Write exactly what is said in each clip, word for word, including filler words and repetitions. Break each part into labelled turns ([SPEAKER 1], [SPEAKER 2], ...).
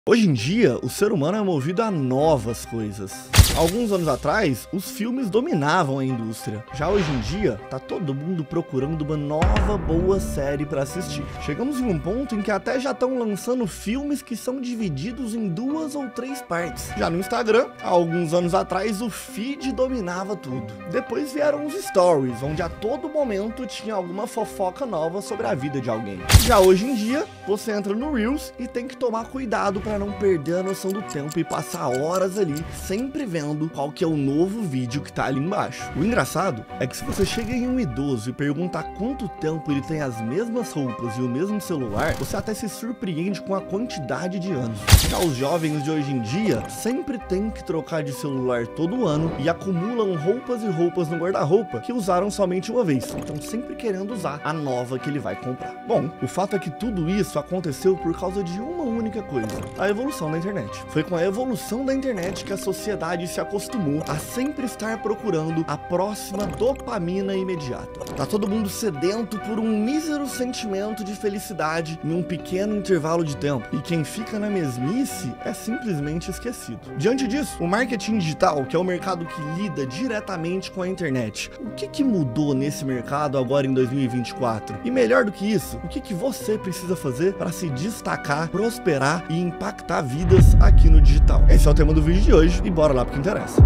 [SPEAKER 1] Hoje em dia, o ser humano é movido a novas coisas. Alguns anos atrás, os filmes dominavam a indústria. Já hoje em dia, tá todo mundo procurando uma nova boa série pra assistir. Chegamos em um ponto em que até já estão lançando filmes que são divididos em duas ou três partes. Já no Instagram, há alguns anos atrás, o feed dominava tudo. Depois vieram os stories, onde a todo momento tinha alguma fofoca nova sobre a vida de alguém. Já hoje em dia, você entra no Reels e tem que tomar cuidado pra não perder a noção do tempo e passar horas ali, sempre vendo qual que é o novo vídeo que tá ali embaixo. O engraçado é que se você chega em um idoso e perguntar quanto tempo ele tem as mesmas roupas e o mesmo celular, você até se surpreende com a quantidade de anos. Já os jovens de hoje em dia sempre tem que trocar de celular todo ano e acumulam roupas e roupas no guarda-roupa que usaram somente uma vez, então sempre querendo usar a nova que ele vai comprar. Bom, o fato é que tudo isso aconteceu por causa de uma única coisa: a evolução da internet. Foi com a evolução da internet que a sociedade se acostumou a sempre estar procurando a próxima dopamina imediata. Tá todo mundo sedento por um mísero sentimento de felicidade em um pequeno intervalo de tempo, e quem fica na mesmice é simplesmente esquecido. Diante disso, o marketing digital, que é o mercado que lida diretamente com a internet, o que que mudou nesse mercado agora em dois mil e vinte e quatro? E melhor do que isso, o que que você precisa fazer para se destacar, prosperar e impactar vidas aqui no digital? Esse é o tema do vídeo de hoje e bora lá pro que interessa.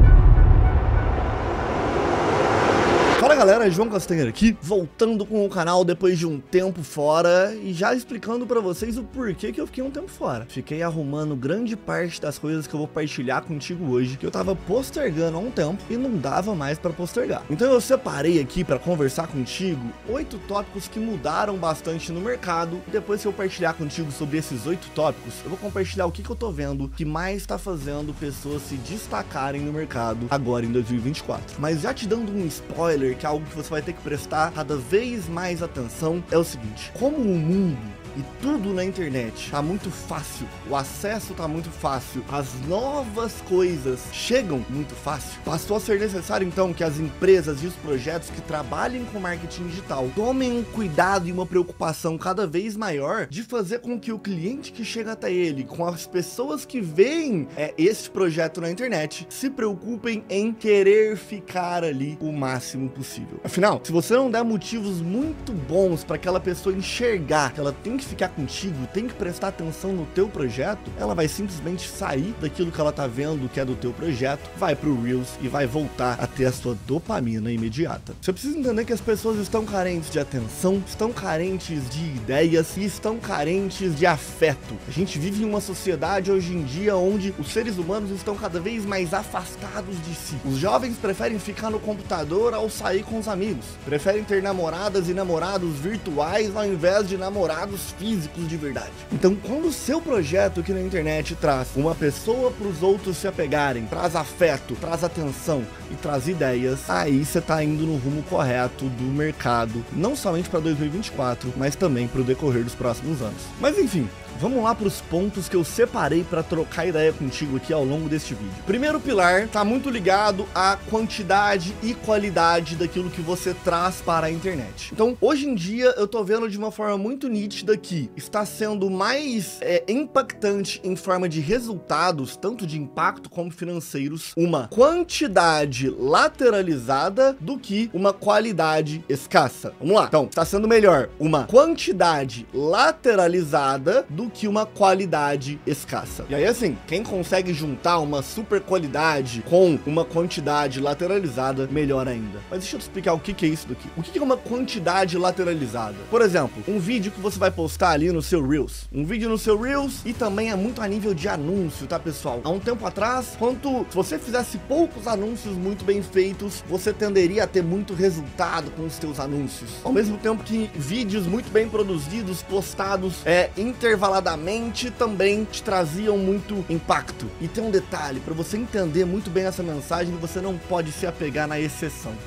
[SPEAKER 1] Fala galera, João Castanheira aqui, voltando com o canal depois de um tempo fora e já explicando pra vocês o porquê que eu fiquei um tempo fora. Fiquei arrumando grande parte das coisas que eu vou partilhar contigo hoje, que eu tava postergando há um tempo e não dava mais pra postergar. Então eu separei aqui pra conversar contigo oito tópicos que mudaram bastante no mercado, e depois que eu partilhar contigo sobre esses oito tópicos, eu vou compartilhar o que que eu tô vendo que mais tá fazendo pessoas se destacarem no mercado agora em dois mil e vinte e quatro. Mas já te dando um spoiler, que é algo que você vai ter que prestar cada vez mais atenção, é o seguinte: como o mundo e tudo na internet tá muito fácil, o acesso tá muito fácil, as novas coisas chegam muito fácil, passou a ser necessário então que as empresas e os projetos que trabalhem com marketing digital tomem um cuidado e uma preocupação cada vez maior de fazer com que o cliente que chega até ele, com as pessoas que veem é, esse projeto na internet, se preocupem em querer ficar ali o máximo possível. Afinal, se você não der motivos muito bons para aquela pessoa enxergar que ela tem que ficar contigo, tem que prestar atenção no teu projeto, ela vai simplesmente sair daquilo que ela tá vendo que é do teu projeto, vai pro Reels e vai voltar a ter a sua dopamina imediata. Você precisa entender que as pessoas estão carentes de atenção, estão carentes de ideias e estão carentes de afeto. A gente vive em uma sociedade hoje em dia onde os seres humanos estão cada vez mais afastados de si. Os jovens preferem ficar no computador ao sair com os amigos, preferem ter namoradas e namorados virtuais ao invés de namorados físicos de verdade. Então, quando o seu projeto aqui na internet traz uma pessoa para os outros se apegarem, traz afeto, traz atenção e traz ideias, aí você tá indo no rumo correto do mercado, não somente para dois mil e vinte e quatro, mas também para o decorrer dos próximos anos. Mas enfim, vamos lá para os pontos que eu separei para trocar ideia contigo aqui ao longo deste vídeo. Primeiro pilar tá muito ligado à quantidade e qualidade daquilo que você traz para a internet. Então, hoje em dia, eu tô vendo de uma forma muito nítida que está sendo mais é, impactante em forma de resultados, tanto de impacto como financeiros, uma quantidade lateralizada do que uma qualidade escassa. Vamos lá. Então, está sendo melhor uma quantidade lateralizada do que uma qualidade escassa. E aí assim, quem consegue juntar uma super qualidade com uma quantidade lateralizada, melhor ainda. Mas deixa eu te explicar o que que é isso daqui. O que que é uma quantidade lateralizada? Por exemplo, um vídeo que você vai postar ali no seu Reels. Um vídeo no seu Reels, e também é muito a nível de anúncio, tá pessoal? Há um tempo atrás, quanto se você fizesse poucos anúncios muito bem feitos, você tenderia a ter muito resultado com os seus anúncios. Ao mesmo tempo que vídeos muito bem produzidos, postados é, intervaladamente, também te traziam muito impacto. E tem um detalhe, para você entender muito bem essa mensagem, você não pode se apegar na exceção. Você não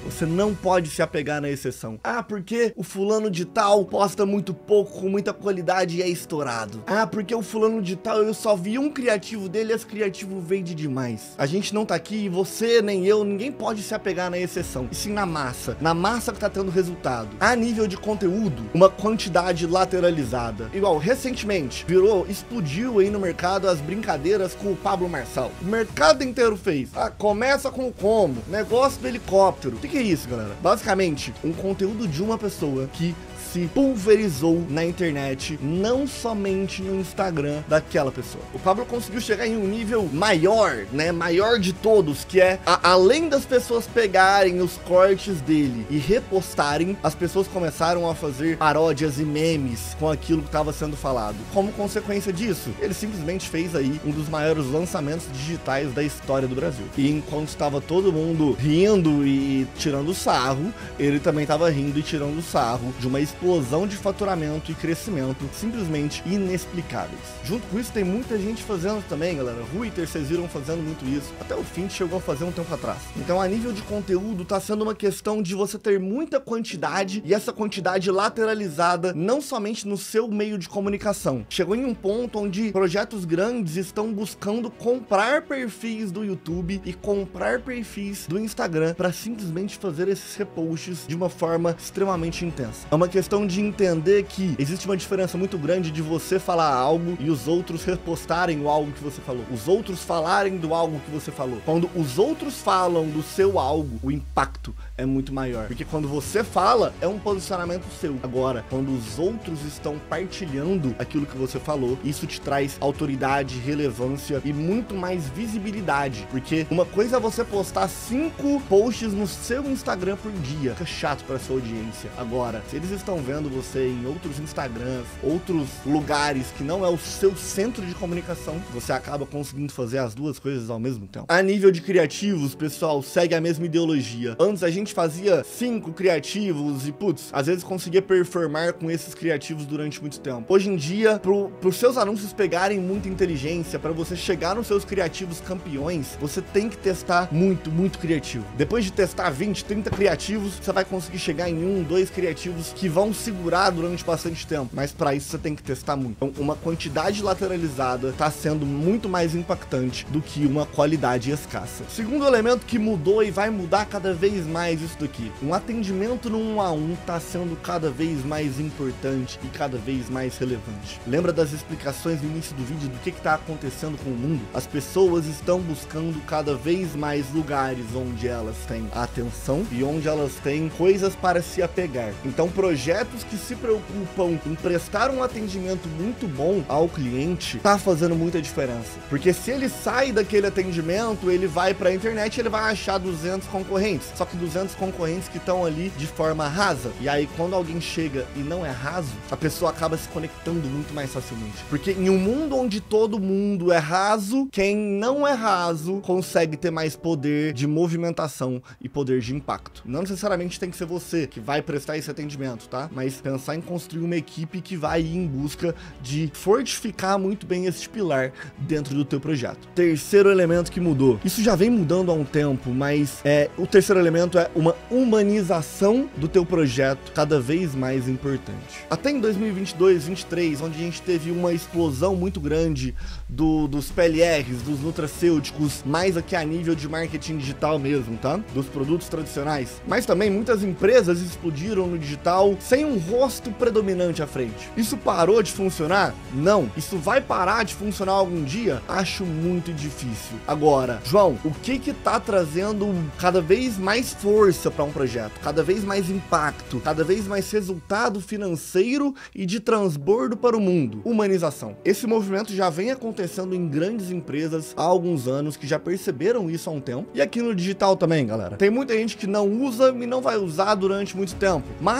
[SPEAKER 1] não pode se apegar na exceção. Ah, porque o fulano de tal posta muito pouco, com muita qualidade e é estourado. Ah, porque o fulano de tal, eu só vi um criativo dele e esse criativo vende demais. A gente não tá aqui, e você, nem eu, ninguém pode se apegar na exceção, e sim na massa. Na massa que tá tendo resultado. A nível de conteúdo, uma quantidade lateralizada. Igual, recentemente, virou, explodiu aí no mercado as brincadeiras com o Pablo Marçal. O mercado inteiro fez. Ah, começa com o como, negócio do helicóptero. O que, que é isso, galera? Basicamente, um conteúdo de uma pessoa que se pulverizou na internet, não somente no Instagram daquela pessoa. O Pablo conseguiu chegar em um nível maior, né, maior de todos, que é, a, além das pessoas pegarem os cortes dele e repostarem, as pessoas começaram a fazer paródias e memes com aquilo que estava sendo falado. Como consequência disso, ele simplesmente fez aí um dos maiores lançamentos digitais da história do Brasil. E enquanto estava todo mundo rindo e tirando sarro, ele também estava rindo e tirando sarro de uma explosão de faturamento e crescimento simplesmente inexplicáveis. Junto com isso, tem muita gente fazendo também, galera. Ruiter, vocês viram fazendo muito isso. Até o Fint chegou a fazer um tempo atrás. Então, a nível de conteúdo, tá sendo uma questão de você ter muita quantidade e essa quantidade lateralizada não somente no seu meio de comunicação. Chegou em um ponto onde projetos grandes estão buscando comprar perfis do YouTube e comprar perfis do Instagram para simplesmente fazer esses reposts de uma forma extremamente intensa. É uma questão de entender que existe uma diferença muito grande de você falar algo e os outros repostarem o algo que você falou. Os outros falarem do algo que você falou. Quando os outros falam do seu algo, o impacto é muito maior. Porque quando você fala, é um posicionamento seu. Agora, quando os outros estão partilhando aquilo que você falou, isso te traz autoridade, relevância e muito mais visibilidade. Porque uma coisa é você postar cinco posts no seu Instagram por dia. Fica chato para sua audiência. Agora, se eles estão vendo você em outros Instagrams, outros lugares que não é o seu centro de comunicação, você acaba conseguindo fazer as duas coisas ao mesmo tempo. A nível de criativos, pessoal, segue a mesma ideologia. Antes a gente fazia cinco criativos e, putz, às vezes conseguia performar com esses criativos durante muito tempo. Hoje em dia, pro, pros seus anúncios pegarem muita inteligência, para você chegar nos seus criativos campeões, você tem que testar muito, muito criativo. Depois de testar vinte, trinta criativos, você vai conseguir chegar em um, dois criativos que vão segurar durante bastante tempo, mas para isso você tem que testar muito. Então, uma quantidade lateralizada tá sendo muito mais impactante do que uma qualidade escassa. Segundo elemento que mudou e vai mudar cada vez mais isso daqui, um atendimento no um a um tá sendo cada vez mais importante e cada vez mais relevante. Lembra das explicações no início do vídeo do que que tá acontecendo com o mundo? As pessoas estão buscando cada vez mais lugares onde elas têm atenção e onde elas têm coisas para se apegar. Então, projetos que se preocupam em prestar um atendimento muito bom ao cliente tá fazendo muita diferença. Porque se ele sai daquele atendimento, ele vai para a internet, ele vai achar duzentos concorrentes. Só que duzentos concorrentes que estão ali de forma rasa. E aí, quando alguém chega e não é raso, a pessoa acaba se conectando muito mais facilmente. Porque em um mundo onde todo mundo é raso, quem não é raso consegue ter mais poder de movimentação e poder de impacto. Não necessariamente tem que ser você que vai prestar esse atendimento, tá? Mas pensar em construir uma equipe que vai ir em busca de fortificar muito bem esse pilar dentro do teu projeto. Terceiro elemento que mudou. Isso já vem mudando há um tempo, mas é, o terceiro elemento é uma humanização do teu projeto cada vez mais importante. Até em dois mil e vinte e dois, vinte e três, onde a gente teve uma explosão muito grande do, dos P L Rs, dos nutracêuticos, mais aqui a nível de marketing digital mesmo, tá? Dos produtos tradicionais. Mas também muitas empresas explodiram no digital sem um rosto predominante à frente. Isso parou de funcionar? Não. Isso vai parar de funcionar algum dia? Acho muito difícil. Agora, João, o que que tá trazendo cada vez mais força para um projeto? Cada vez mais impacto? Cada vez mais resultado financeiro e de transbordo para o mundo? Humanização. Esse movimento já vem acontecendo em grandes empresas há alguns anos, que já perceberam isso há um tempo. E aqui no digital também, galera. Tem muita gente que não usa e não vai usar durante muito tempo. Mas,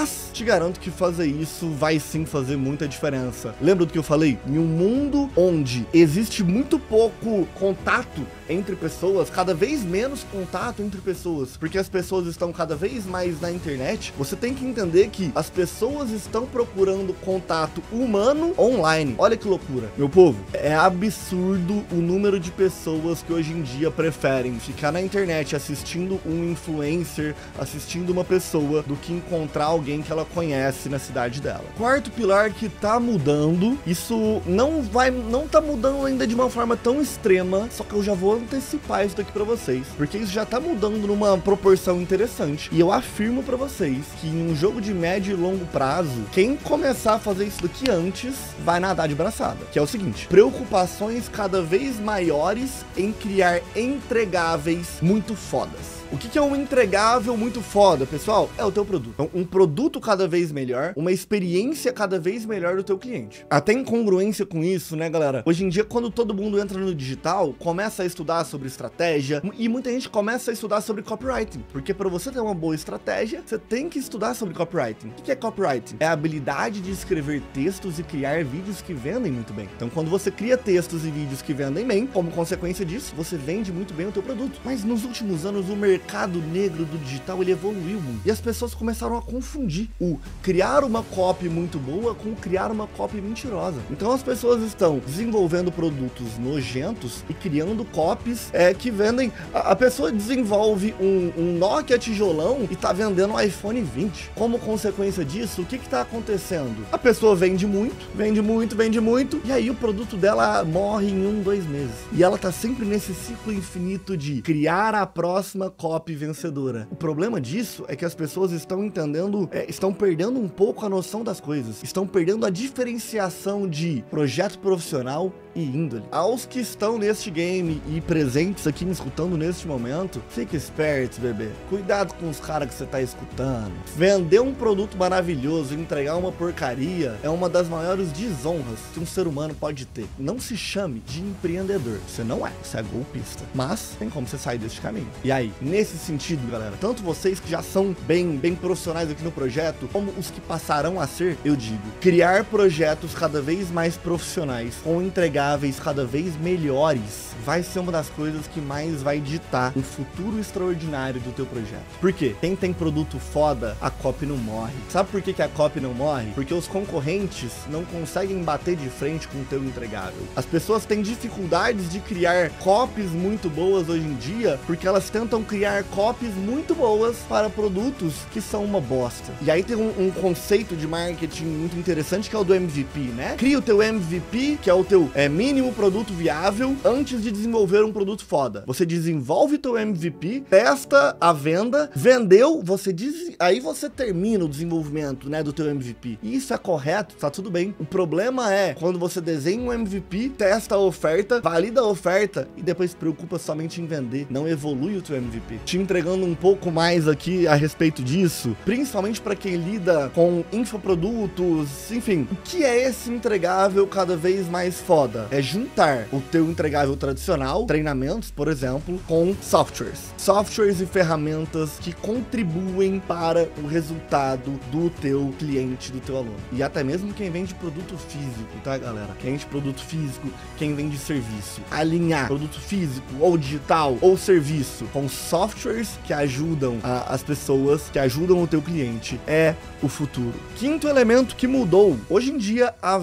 [SPEAKER 1] garanto que fazer isso vai sim fazer muita diferença. Lembra do que eu falei? Em um mundo onde existe muito pouco contato entre pessoas, cada vez menos contato entre pessoas, porque as pessoas estão cada vez mais na internet, você tem que entender que as pessoas estão procurando contato humano online. Olha que loucura. Meu povo, é absurdo o número de pessoas que hoje em dia preferem ficar na internet assistindo um influencer, assistindo uma pessoa, do que encontrar alguém que ela conhece na cidade dela. Quarto pilar que tá mudando, isso não vai, não tá mudando ainda de uma forma tão extrema, só que eu já vou antecipar isso daqui pra vocês, porque isso já tá mudando numa proporção interessante, e eu afirmo pra vocês que em um jogo de médio e longo prazo, quem começar a fazer isso daqui antes, vai nadar de braçada, que é o seguinte: preocupações cada vez maiores em criar entregáveis muito fodas. O que que é um entregável muito foda, pessoal? É o teu produto. Então, um produto cada vez melhor, uma experiência cada vez melhor do teu cliente. Até incongruência com isso, né, galera? Hoje em dia, quando todo mundo entra no digital, começa a estudar sobre estratégia, e muita gente começa a estudar sobre copywriting, porque para você ter uma boa estratégia, você tem que estudar sobre copywriting. O que é copywriting? É a habilidade de escrever textos e criar vídeos que vendem muito bem. Então, quando você cria textos e vídeos que vendem bem, como consequência disso, você vende muito bem o teu produto. Mas nos últimos anos, o mercado O mercado negro do digital, ele evoluiu muito. E as pessoas começaram a confundir o criar uma copy muito boa com criar uma copy mentirosa. Então as pessoas estão desenvolvendo produtos nojentos e criando copies é, que vendem. A, a pessoa desenvolve um, um Nokia tijolão e tá vendendo um iPhone vinte. Como consequência disso, o que que tá acontecendo? A pessoa vende muito, vende muito, vende muito, e aí o produto dela morre em um, dois meses. E ela tá sempre nesse ciclo infinito de criar a próxima copy copy vencedora. O problema disso é que as pessoas estão entendendo, é, estão perdendo um pouco a noção das coisas, estão perdendo a diferenciação de projeto profissional e índole. Aos que estão neste game e presentes aqui me escutando neste momento, fique esperto, bebê. Cuidado com os caras que você tá escutando. Vender um produto maravilhoso e entregar uma porcaria é uma das maiores desonras que um ser humano pode ter. Não se chame de empreendedor. Você não é, você é golpista. Mas tem como você sair deste caminho. E aí, nesse sentido, galera, tanto vocês que já são bem, bem profissionais aqui no projeto, como os que passarão a ser, eu digo, criar projetos cada vez mais profissionais, com entregáveis cada vez melhores, vai ser uma das coisas que mais vai ditar um futuro extraordinário do teu projeto. Por quê? Quem tem produto foda, a copy não morre. Sabe por que que a copy não morre? Porque os concorrentes não conseguem bater de frente com o teu entregável. As pessoas têm dificuldades de criar copies muito boas hoje em dia, porque elas tentam criar copies muito boas para produtos que são uma bosta. E aí tem um, um conceito de marketing muito interessante que é o do M V P, né? Cria o teu M V P, que é o teu é, mínimo produto viável, antes de desenvolver um produto foda. Você desenvolve teu M V P, testa a venda, vendeu, você diz, aí você termina o desenvolvimento, né, do teu M V P. E isso é correto, tá tudo bem. O problema é quando você desenha um M V P, testa a oferta, valida a oferta e depois se preocupa somente em vender, não evolui o teu M V P. Te entregando um pouco mais aqui a respeito disso, principalmente para quem lida com infoprodutos, enfim. O que é esse entregável cada vez mais foda? É juntar o teu entregável tradicional, treinamentos, por exemplo, com softwares. Softwares e ferramentas que contribuem para o resultado do teu cliente, do teu aluno. E até mesmo quem vende produto físico, tá, galera? Quem vende produto físico, quem vende serviço. Alinhar produto físico ou digital ou serviço com softwares que ajudam a, as pessoas, que ajudam o teu cliente, é o futuro. Quinto elemento que mudou. Hoje em dia, a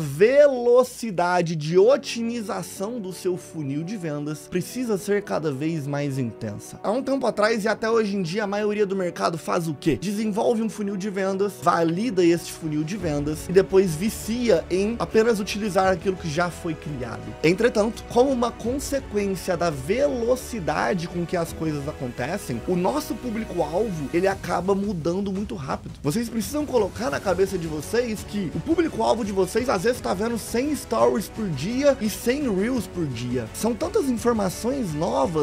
[SPEAKER 1] velocidade de otimização do seu funil de vendas precisa ser cada vez mais intensa. Há um tempo atrás e até hoje em dia, a maioria do mercado faz o quê? Desenvolve um funil de vendas, valida este funil de vendas e depois vicia em apenas utilizar aquilo que já foi criado. Entretanto, como uma consequência da velocidade com que as coisas acontecem, o nosso público-alvo, ele acaba mudando muito rápido. Vocês precisam colocar na cabeça de vocês que o público-alvo de vocês às vezes está vendo cem stories por dia e cem reels por dia. São tantas informações novas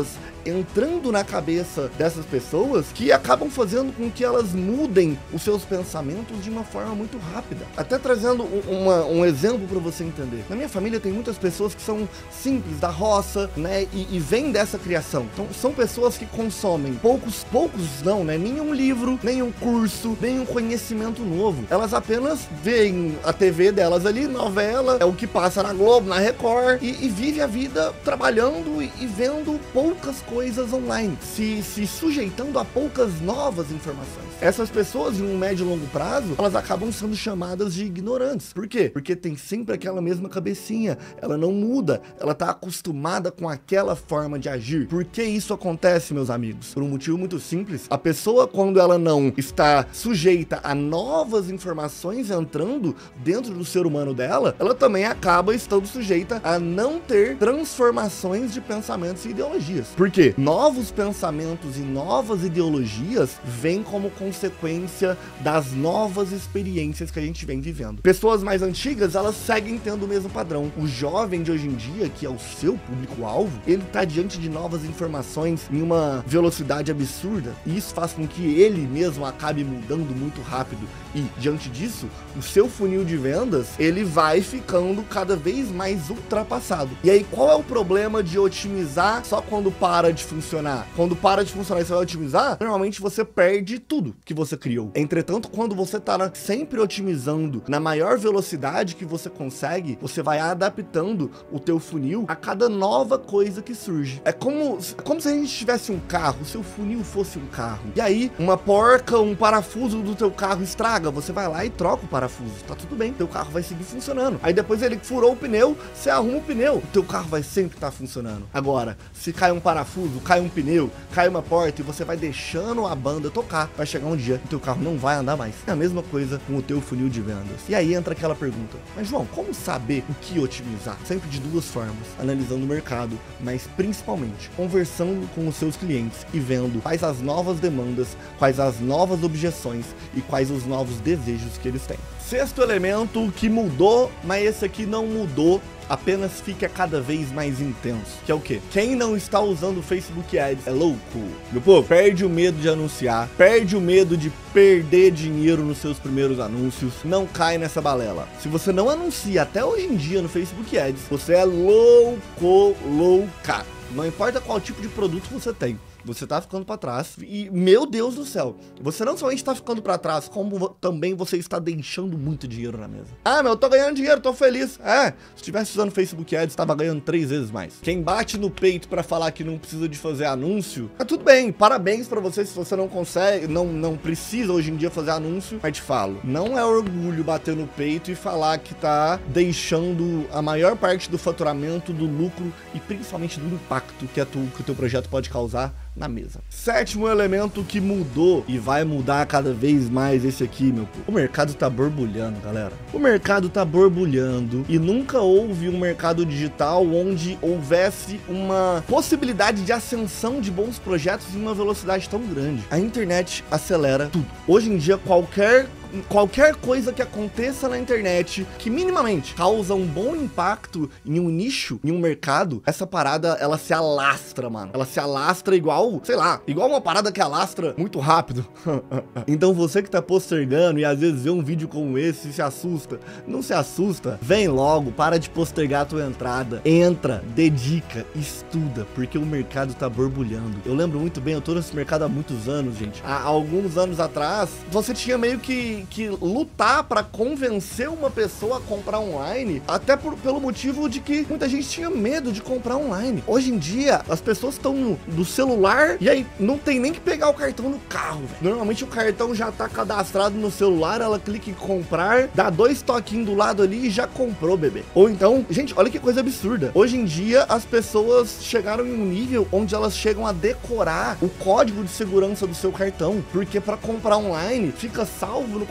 [SPEAKER 1] entrando na cabeça dessas pessoas que acabam fazendo com que elas mudem os seus pensamentos de uma forma muito rápida. Até trazendo um, uma, um exemplo para você entender. Na minha família tem muitas pessoas que são simples, da roça, né, e, e vêm dessa criação. Então são pessoas que consomem poucos, poucos não, né, nenhum livro, nenhum curso, nenhum conhecimento novo. Elas apenas veem a T V delas ali, novela, é o que passa na Globo, na Record, e, e vive a vida trabalhando e, e vendo poucas coisas online, se, se sujeitando a poucas novas informações. Essas pessoas, em um médio e longo prazo, elas acabam sendo chamadas de ignorantes. Por quê? Porque tem sempre aquela mesma cabecinha, ela não muda, ela tá acostumada com aquela forma de agir. Por que isso acontece, meus amigos? Por um motivo muito simples. A pessoa, quando ela não está sujeita a novas informações entrando dentro do ser humano dela, ela também acaba estando sujeita a não ter transformações de pensamentos e ideologias. Por quê? Novos pensamentos e novas ideologias vêm como consequência das novas experiências que a gente vem vivendo. Pessoas mais antigas, elas seguem tendo o mesmo padrão. O jovem de hoje em dia, que é o seu público-alvo, ele tá diante de novas informações em uma velocidade absurda, e isso faz com que ele mesmo acabe mudando muito rápido. E, diante disso, o seu funil de vendas, ele vai ficando cada vez mais ultrapassado. E aí, qual é o problema de otimizar só quando para de funcionar? Quando para de funcionar e você vai otimizar, normalmente você perde tudo que você criou. Entretanto, quando você tá sempre otimizando na maior velocidade que você consegue, você vai adaptando o teu funil a cada nova coisa que surge. É como, é como se a gente tivesse um carro, o seu funil fosse um carro. E aí, uma porca, um parafuso do teu carro estraga, você vai lá e troca o parafuso. Tá tudo bem, teu carro vai seguir funcionando. Aí depois ele furou o pneu, você arruma o pneu, o teu carro vai sempre estar funcionando. Agora, se cai um parafuso, cai um pneu, cai uma porta e você vai deixando a banda tocar, vai chegar um dia que o teu carro não vai andar mais. É a mesma coisa com o teu funil de vendas. E aí entra aquela pergunta: mas João, como saber o que otimizar? Sempre de duas formas: analisando o mercado, mas principalmente conversando com os seus clientes e vendo quais as novas demandas, quais as novas objeções e quais os novos desejos que eles têm. Sexto elemento que mudou, mas esse aqui não mudou, apenas fica cada vez mais intenso, que é o quê? Quem não está usando o Facebook Ads é louco. Meu povo, perde o medo de anunciar, perde o medo de perder dinheiro nos seus primeiros anúncios, não cai nessa balela. Se você não anuncia até hoje em dia no Facebook Ads, você é louco, louca. Não importa qual tipo de produto você tem, você tá ficando pra trás. E, meu Deus do céu, você não somente tá ficando pra trás, como também você está deixando muito dinheiro na mesa. Ah, meu, eu tô ganhando dinheiro, tô feliz. É, se tivesse usando Facebook Ads, tava ganhando três vezes mais. Quem bate no peito pra falar que não precisa de fazer anúncio, tá tudo bem, parabéns pra você se você não consegue, não, não precisa hoje em dia fazer anúncio. Mas te falo, não é orgulho bater no peito e falar que tá deixando a maior parte do faturamento, do lucro e principalmente do impacto que, a tu, que o teu projeto pode causar na mesa. Sétimo elemento que mudou e vai mudar cada vez mais, esse aqui, meu povo. O mercado tá borbulhando, galera. O mercado tá borbulhando e nunca houve um mercado digital onde houvesse uma possibilidade de ascensão de bons projetos em uma velocidade tão grande. A internet acelera tudo. Hoje em dia, qualquer qualquer coisa que aconteça na internet que minimamente causa um bom impacto em um nicho, em um mercado, essa parada, ela se alastra, mano. Ela se alastra igual, sei lá, igual uma parada que alastra muito rápido. Então você que tá postergando e às vezes vê um vídeo como esse e se assusta, não se assusta, vem logo, para de postergar a tua entrada, entra, dedica, estuda, porque o mercado tá borbulhando. Eu lembro muito bem, eu tô nesse mercado há muitos anos, gente. Há alguns anos atrás, você tinha meio que que lutar para convencer uma pessoa a comprar online, até por, pelo motivo de que muita gente tinha medo de comprar online. Hoje em dia, as pessoas estão no, do celular e aí não tem nem que pegar o cartão no carro, véio. Normalmente o cartão já tá cadastrado no celular, ela clica em comprar, dá dois toquinhos do lado ali e já comprou, bebê. Ou então, gente, olha que coisa absurda. Hoje em dia, as pessoas chegaram em um nível onde elas chegam a decorar o código de segurança do seu cartão, porque para comprar online, fica salvo no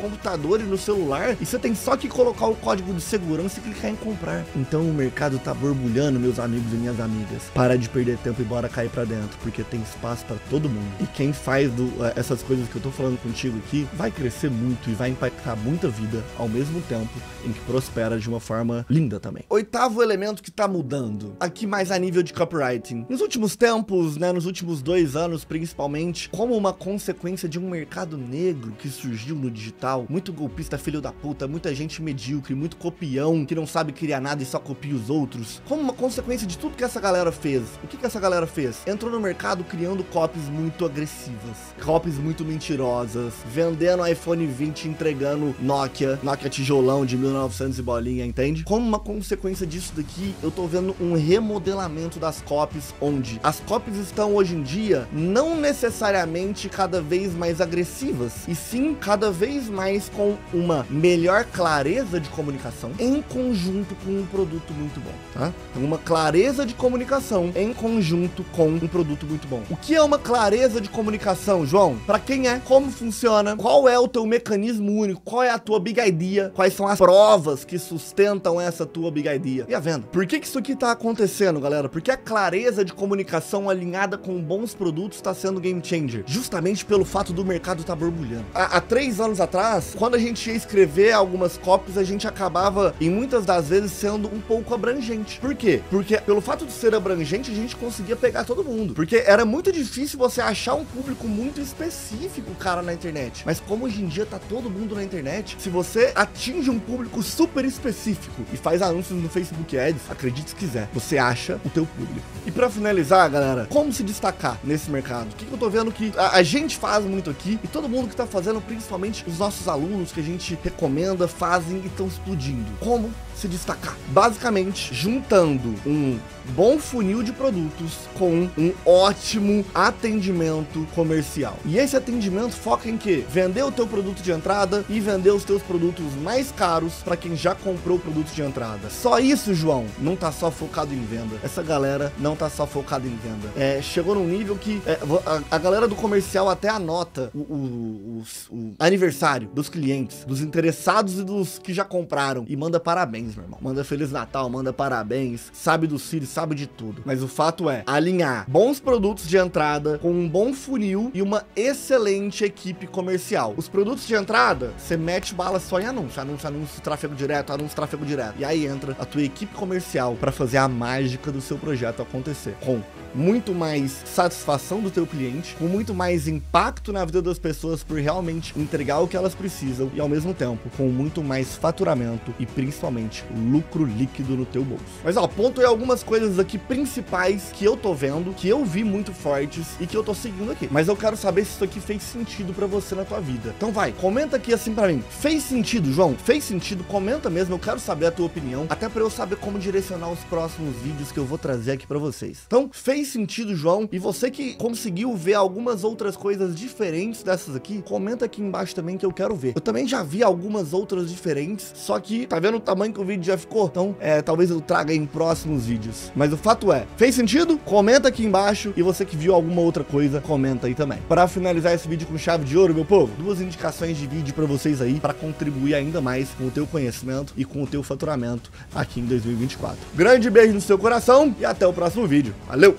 [SPEAKER 1] computador e no celular e você tem só que colocar o código de segurança e clicar em comprar. Então o mercado tá borbulhando, meus amigos e minhas amigas. Para de perder tempo e bora cair pra dentro, porque tem espaço pra todo mundo. E quem faz do, essas coisas que eu tô falando contigo aqui, vai crescer muito e vai impactar muita vida ao mesmo tempo em que prospera de uma forma linda também. Oitavo elemento que tá mudando, aqui mais a nível de copywriting. Nos últimos tempos, né, nos últimos dois anos principalmente, como uma consequência de um mercado negro que surgiu no digital, muito golpista filho da puta, muita gente medíocre, muito copião, que não sabe criar nada e só copia os outros. Como uma consequência de tudo que essa galera fez, o que que essa galera fez? Entrou no mercado criando copies muito agressivas, copies muito mentirosas, vendendo iPhone vinte, entregando Nokia, Nokia tijolão de mil e novecentos e bolinha, entende? Como uma consequência disso daqui, eu tô vendo um remodelamento das copies, onde as copies estão hoje em dia não necessariamente cada vez mais agressivas, e sim cada vez mais com uma melhor clareza de comunicação em conjunto com um produto muito bom, tá? Uma clareza de comunicação em conjunto com um produto muito bom. O que é uma clareza de comunicação, João? Pra quem é? Como funciona? Qual é o teu mecanismo único? Qual é a tua big idea? Quais são as provas que sustentam essa tua big idea? E a venda? Por que que isso aqui tá acontecendo, galera? Porque a clareza de comunicação alinhada com bons produtos tá sendo game changer, justamente pelo fato do mercado tá borbulhando. Há, há três anos atrás, quando a gente ia escrever algumas copies, a gente acabava, em muitas das vezes, sendo um pouco abrangente. Por quê? Porque pelo fato de ser abrangente, a gente conseguia pegar todo mundo. Porque era muito difícil você achar um público muito específico, cara, na internet. Mas como hoje em dia tá todo mundo na internet, se você atinge um público super específico e faz anúncios no Facebook Ads, acredite se quiser, você acha o teu público. E pra finalizar, galera, como se destacar nesse mercado? O que, que eu tô vendo que a, a gente faz muito aqui e todo mundo que tá fazendo, principalmente os nossos alunos que a gente recomenda, fazem e estão explodindo. Como se destacar? Basicamente, juntando um bom funil de produtos com um ótimo atendimento comercial. E esse atendimento foca em quê? Vender o teu produto de entrada e vender os teus produtos mais caros para quem já comprou o produto de entrada. Só isso, João, não tá só focado em venda. Essa galera não tá só focada em venda. É, chegou num nível que é, a, a galera do comercial até anota o, o, o, o aniversário dos clientes, dos interessados e dos que já compraram e manda parabéns, meu irmão. Manda Feliz Natal, manda parabéns, sabe dos filhos, sabe de tudo. Mas o fato é alinhar bons produtos de entrada com um bom funil e uma excelente equipe comercial. Os produtos de entrada, você mete bala só em anúncio, anúncio, anúncio, tráfego direto, anúncio, tráfego direto. E aí entra a tua equipe comercial para fazer a mágica do seu projeto acontecer. Com muito mais satisfação do teu cliente, com muito mais impacto na vida das pessoas por realmente entregar o que elas precisam e ao mesmo tempo com muito mais faturamento e principalmente lucro líquido no teu bolso. Mas ó, ponto é algumas coisas aqui principais que eu tô vendo, que eu vi muito fortes e que eu tô seguindo aqui. Mas eu quero saber se isso aqui fez sentido pra você na tua vida. Então vai, comenta aqui assim pra mim. Fez sentido, João? Fez sentido? Comenta mesmo, eu quero saber a tua opinião, até pra eu saber como direcionar os próximos vídeos que eu vou trazer aqui pra vocês. Então, fez sentido, João? E você que conseguiu ver algumas outras coisas diferentes dessas aqui, comenta aqui embaixo também que eu quero ver. Eu também já vi algumas outras diferentes, só que tá vendo o tamanho que o vídeo já ficou? Então, é, talvez eu traga em próximos vídeos. Mas o fato é, fez sentido? Comenta aqui embaixo. E você que viu alguma outra coisa, comenta aí também. Para finalizar esse vídeo com chave de ouro, meu povo, duas indicações de vídeo pra vocês aí, para contribuir ainda mais com o teu conhecimento e com o teu faturamento aqui em dois mil e vinte e quatro. Grande beijo no seu coração e até o próximo vídeo. Valeu!